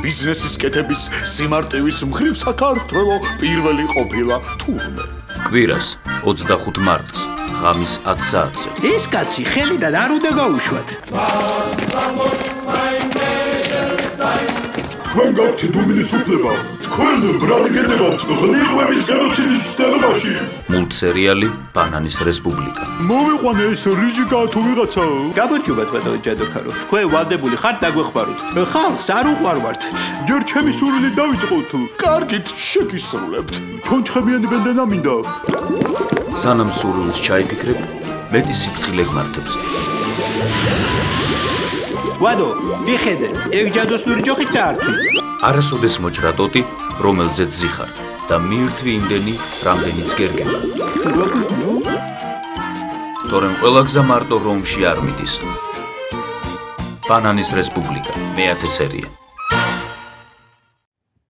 ბიზნესის კეთების სიმარტივის მხრივ საქართველო პირველი ყოფილა თურმე. კვირას 25 მარტს ღამის 10 საათზე. ეს კაცი ხელიდან არ უნდა გაუშვათ. თქვენ გაქვთ დუმილის უფლება. თქვენ ბრალი გედებავთ ღლიღმების გენოციდის სტელაში. მულტსერიალი ბანანის რესპუბლიკა. მოვიყვანე ეს რიჟი თუ ვიღაცა. გამარჯობა თქვენო ჯადოქარო. თქვენ ვალდებული ხართ დაგვეხმაროთ. ხალხს არ უყვარვართ. ჯერ ჩემი სურვილი დავიწყოთ. კარგით, შეგისრულებთ. ჩონჩხებიანი ბენდენა მინდა. სანამ სურვილს ჩაიფიქრებ, მეტი სიფრთხილე გმართებს. ვადო, მიხედე, ეგ ჯადოსნური ჯოხიც არქი. არასოდეს მოჭრა ტოტი, რომელზეც ზიხარ და მიირთვი იმდენი, რამდენიც გერგება. თორემ ყველა გზა მარტო რომში არ მიდის. ბანანის რესპუბლიკა, მე-10 სერია.